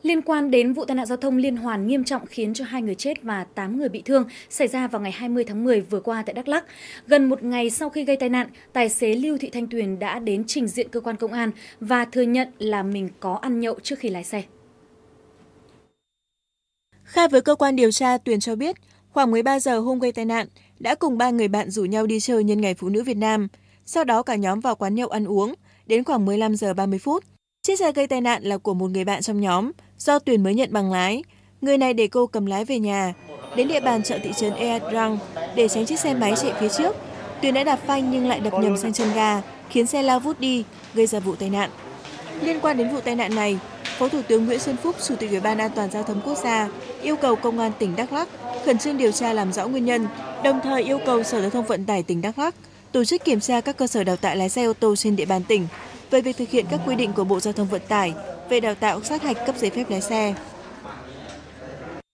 Liên quan đến vụ tai nạn giao thông liên hoàn nghiêm trọng khiến cho 2 người chết và 8 người bị thương xảy ra vào ngày 20 tháng 10 vừa qua tại Đắk Lắk. Gần một ngày sau khi gây tai nạn, tài xế Lưu Thị Thanh Tuyền đã đến trình diện cơ quan công an và thừa nhận là mình có ăn nhậu trước khi lái xe. Khai với cơ quan điều tra, Tuyền cho biết khoảng 13 giờ hôm gây tai nạn, đã cùng 3 người bạn rủ nhau đi chơi nhân ngày Phụ nữ Việt Nam. Sau đó cả nhóm vào quán nhậu ăn uống, đến khoảng 15 giờ 30 phút. Chiếc xe gây tai nạn là của một người bạn trong nhóm, do Tuyền mới nhận bằng lái. Người này để cô cầm lái về nhà. Đến địa bàn chợ thị trấn Ea Drang để tránh chiếc xe máy chạy phía trước, Tuyền đã đạp phanh nhưng lại đập nhầm sang chân ga, khiến xe lao vút đi, gây ra vụ tai nạn. Liên quan đến vụ tai nạn này, Phó Thủ tướng Nguyễn Xuân Phúc, Chủ tịch Ủy ban An toàn giao thông quốc gia, yêu cầu Công an tỉnh Đắk Lắk khẩn trương điều tra làm rõ nguyên nhân, đồng thời yêu cầu Sở Giao thông Vận tải tỉnh Đắk Lắk tổ chức kiểm tra các cơ sở đào tạo lái xe ô tô trên địa bàn tỉnh về việc thực hiện các quy định của Bộ Giao thông Vận tải về đào tạo sát hạch cấp giấy phép lái xe.